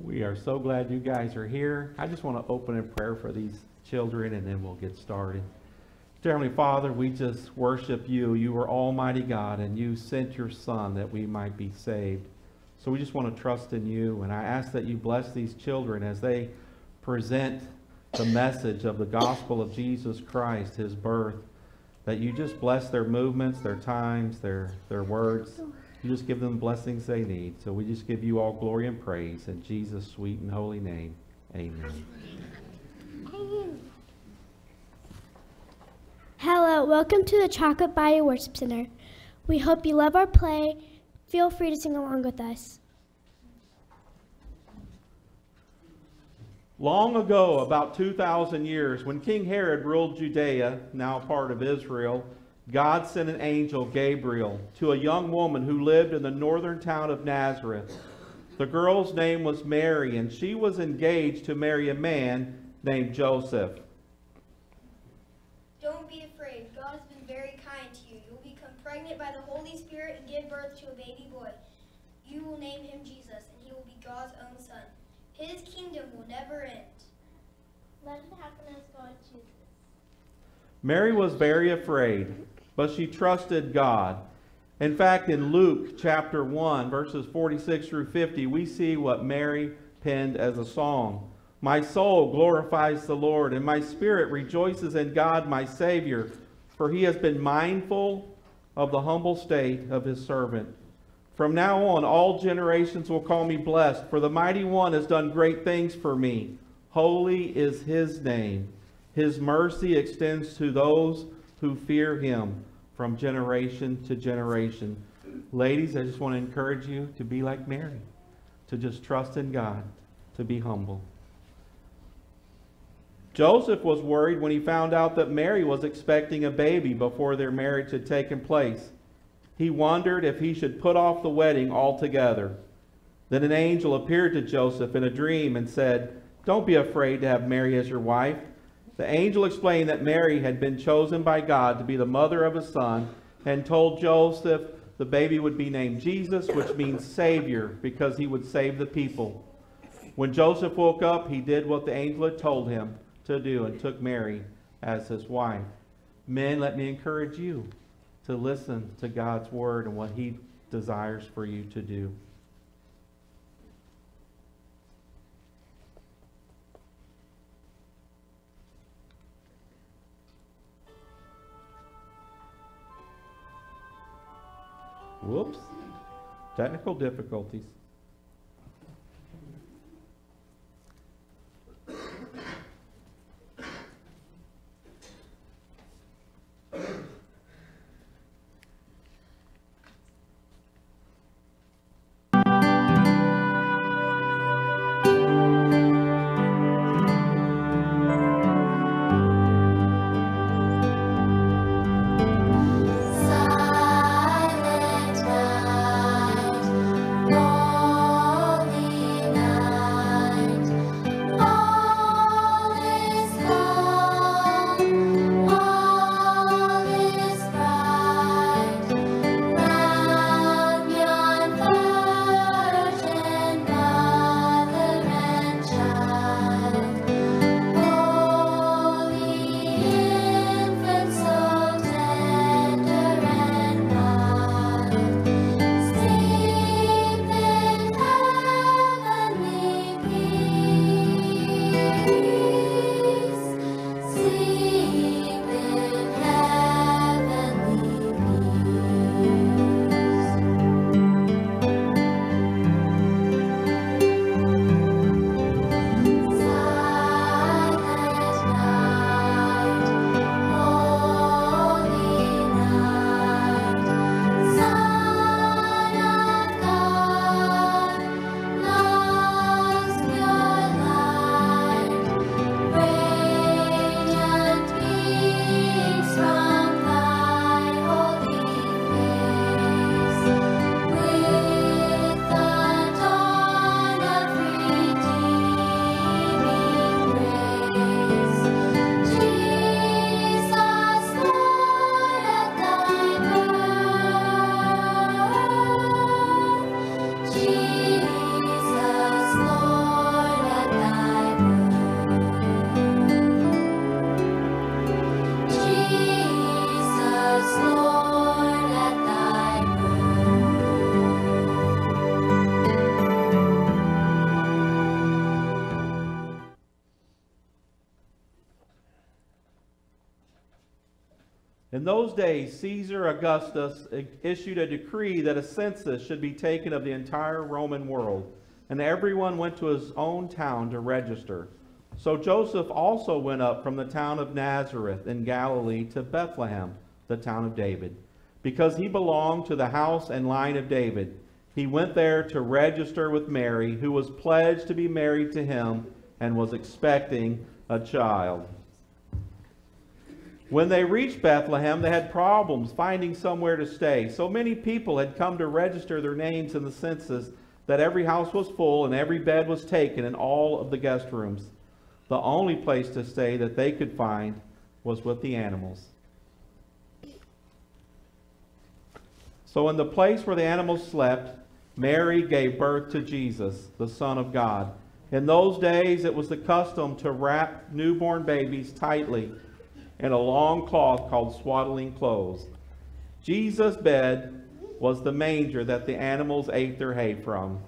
We are so glad you guys are here. I just want to open in prayer for these children and then we'll get started. Dear Heavenly Father, we just worship you. You are Almighty God and you sent your Son that we might be saved. So we just want to trust in you, and I ask that you bless these children as they present the message of the gospel of Jesus Christ, his birth, that you just bless their movements, their times, their words. You just give them blessings they need. So we just give you all glory and praise in Jesus' sweet and holy name. Amen. Hello, welcome to the Chocolate Bayou Worship Center. We hope you love our play. Feel free to sing along with us. Long ago, about 2,000 years, when King Herod ruled Judea, now part of Israel, God sent an angel, Gabriel, to a young woman who lived in the northern town of Nazareth. The girl's name was Mary, and she was engaged to marry a man named Joseph. Don't be afraid. God has been very kind to you. You will become pregnant by the Holy Spirit and give birth to a baby boy. You will name him Jesus, and he will be God's own son. His kingdom will never end. Let it happen as God chooses. Mary was very afraid, but she trusted God. In fact, in Luke chapter 1, verses 46 through 50, we see what Mary penned as a song. My soul glorifies the Lord, and my spirit rejoices in God my Savior, for he has been mindful of the humble state of his servant. From now on, all generations will call me blessed, for the Mighty One has done great things for me. Holy is his name. His mercy extends to those who fear him from generation to generation. Ladies, I just want to encourage you to be like Mary, to just trust in God, to be humble. Joseph was worried when he found out that Mary was expecting a baby before their marriage had taken place. He wondered if he should put off the wedding altogether. Then an angel appeared to Joseph in a dream and said, "Don't be afraid to have Mary as your wife." The angel explained that Mary had been chosen by God to be the mother of his son, and told Joseph the baby would be named Jesus, which means Savior, because he would save the people. When Joseph woke up, he did what the angel had told him to do and took Mary as his wife. Men, let me encourage you to listen to God's word and what he desires for you to do. Whoops. Technical difficulties. Silent night, In those days, Caesar Augustus issued a decree that a census should be taken of the entire Roman world, and everyone went to his own town to register. So Joseph also went up from the town of Nazareth in Galilee to Bethlehem, the town of David, because he belonged to the house and line of David. He went there to register with Mary, who was pledged to be married to him and was expecting a child. When they reached Bethlehem, they had problems finding somewhere to stay. So many people had come to register their names in the census that every house was full and every bed was taken in all of the guest rooms. The only place to stay that they could find was with the animals. So in the place where the animals slept, Mary gave birth to Jesus, the Son of God. In those days, it was the custom to wrap newborn babies tightly in a long cloth called swaddling clothes. Jesus' bed was the manger that the animals ate their hay from.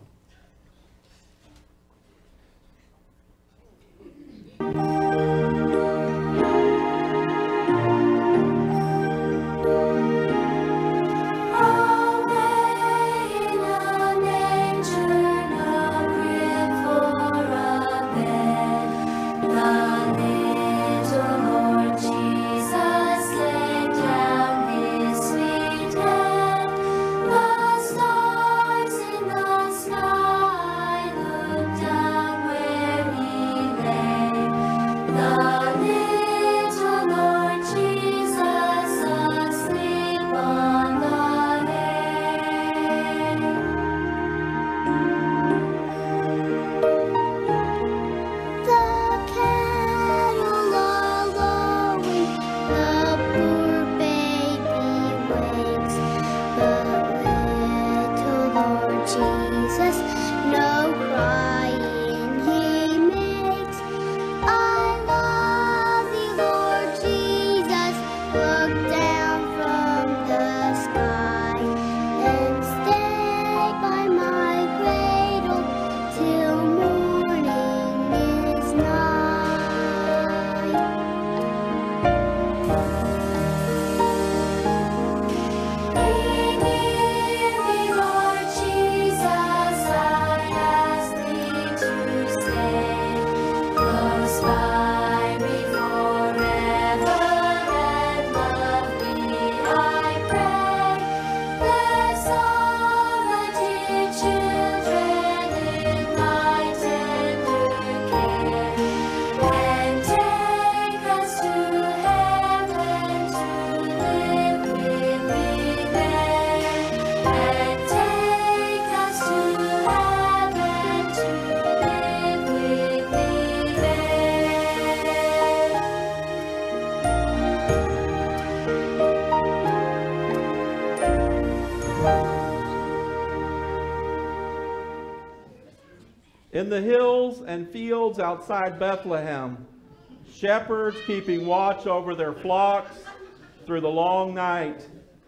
In the hills and fields outside Bethlehem, shepherds keeping watch over their flocks through the long night.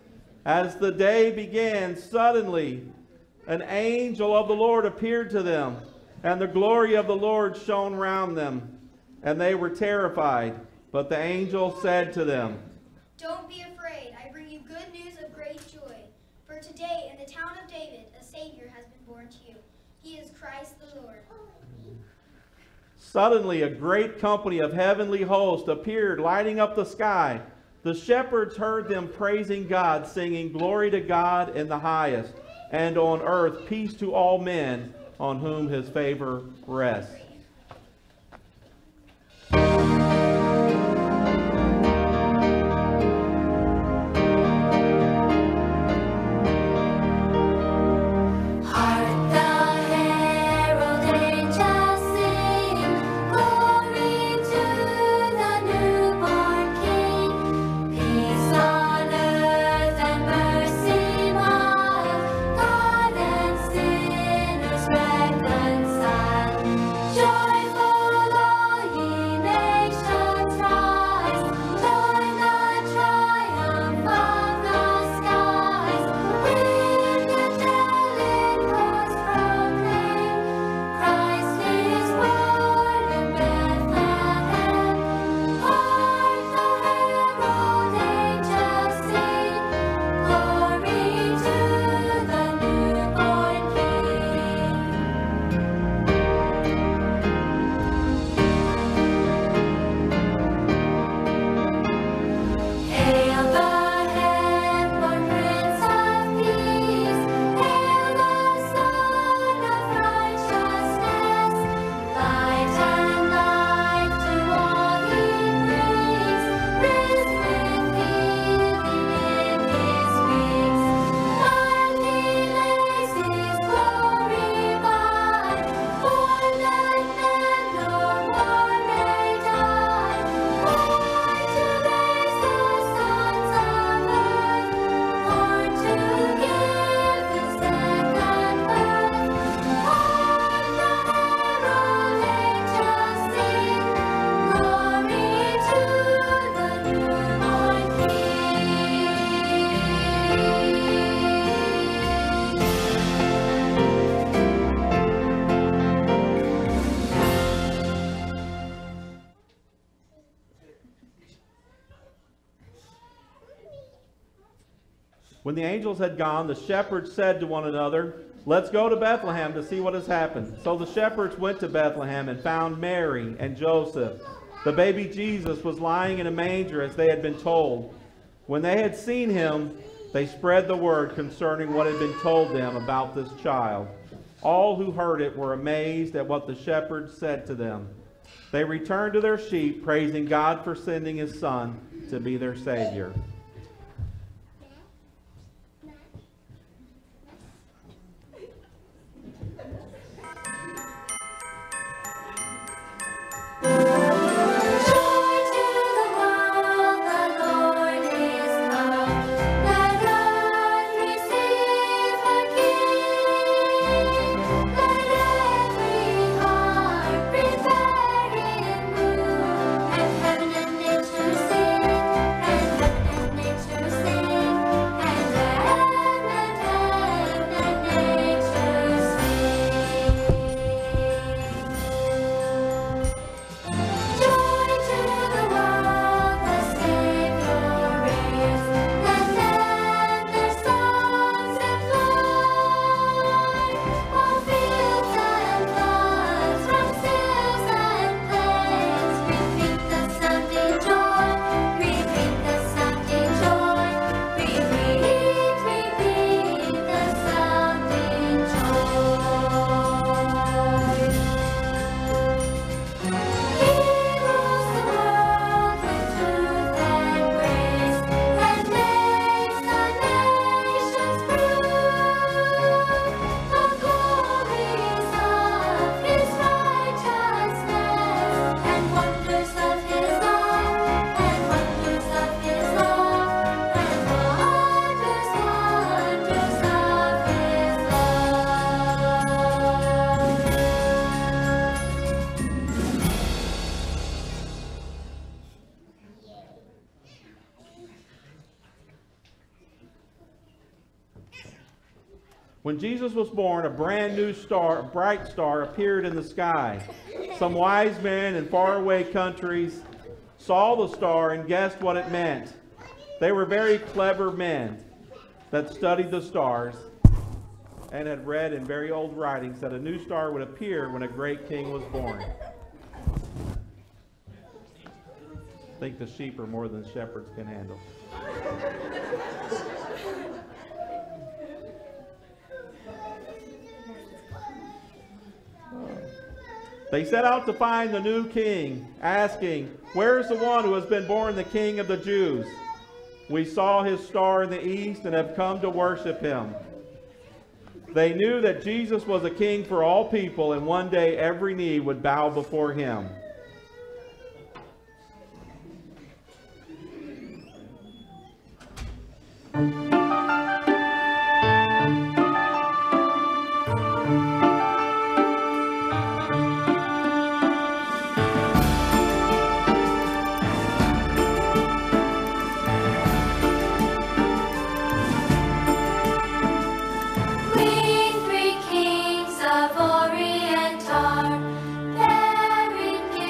As the day began, suddenly an angel of the Lord appeared to them, and the glory of the Lord shone round them, and they were terrified. But the angel said to them, "Don't be afraid. I bring you good news of great joy. For today in the town of David a Savior has been born to you. He is Christ the Lord." Suddenly a great company of heavenly hosts appeared, lighting up the sky. The shepherds heard them praising God, singing, "Glory to God in the highest, and on earth peace to all men on whom his favor rests." Reconciled. When the angels had gone, the shepherds said to one another, "Let's go to Bethlehem to see what has happened." So the shepherds went to Bethlehem and found Mary and Joseph. The baby Jesus was lying in a manger as they had been told. When they had seen him, they spread the word concerning what had been told them about this child. All who heard it were amazed at what the shepherds said to them. They returned to their sheep, praising God for sending his Son to be their Savior. When Jesus was born, a brand new star, a bright star, appeared in the sky. Some wise men in faraway countries saw the star and guessed what it meant. They were very clever men that studied the stars and had read in very old writings that a new star would appear when a great king was born. I think the sheep are more than shepherds can handle. They set out to find the new king, asking, "Where is the one who has been born the King of the Jews? We saw his star in the east and have come to worship him." They knew that Jesus was a king for all people, and one day every knee would bow before him. We three kings of Orient are, bearing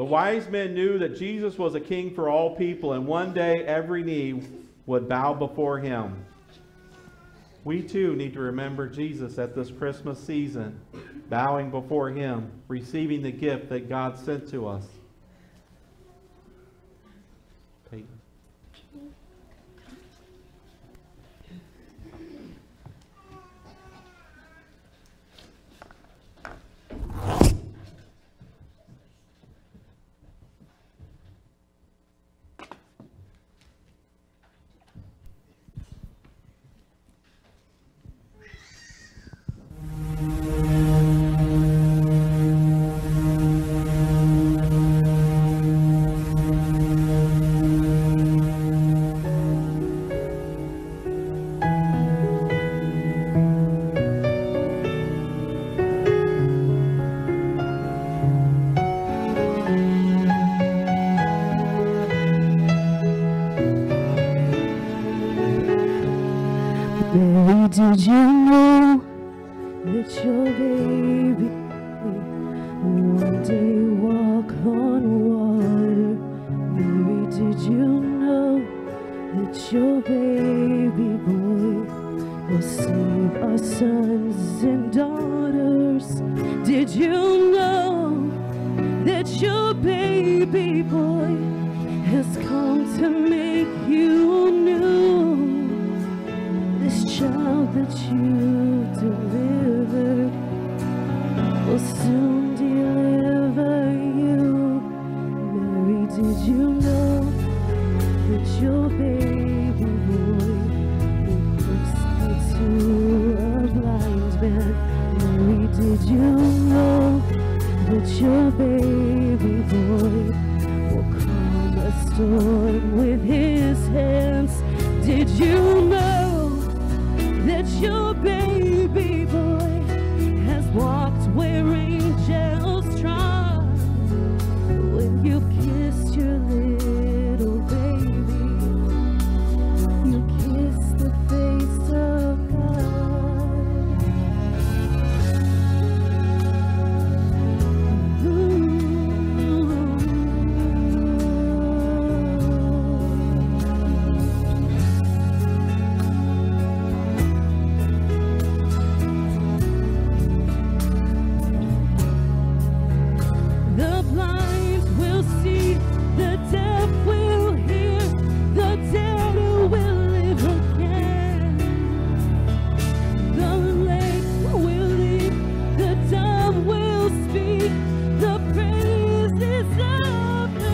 The wise men knew that Jesus was a king for all people, and one day every knee would bow before him. We too need to remember Jesus at this Christmas season, bowing before him, receiving the gift that God sent to us. Peyton. Mary, did you know that your baby one day walk on water? Mary, did you know that your baby boy will save our sons and daughters? Did you know that your baby boy has come to make you new? This child that you delivered will soon deliver you. Mary, did you know that your baby boy will put sight to a blind man? Mary, did you know that your baby boy will calm a storm with his hands? Did you know that your baby boy has walked where angels trod? When you kissed your little baby, you kissed the face of God. The blind will see, the deaf will hear, the dead will live again. The lame will leap, the dumb will speak, the praises of the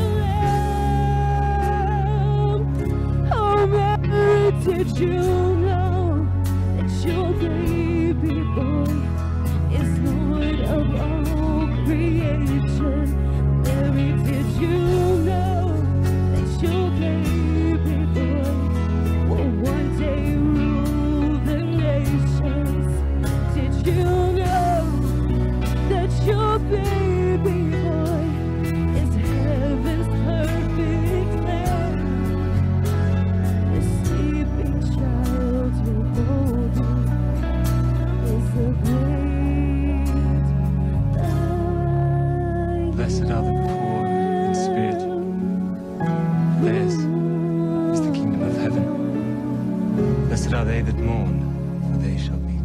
Lamb. Oh, Mary, did you know that your baby boy is Lord of all creation? Mary, did you know that your baby boy will one day rule the nations? Did you know that your baby boy is heaven's perfect lamb? The sleeping child you're holding is the great I Blessed are the poor in spirit. Theirs is the kingdom of heaven. Blessed are they that mourn, for they shall be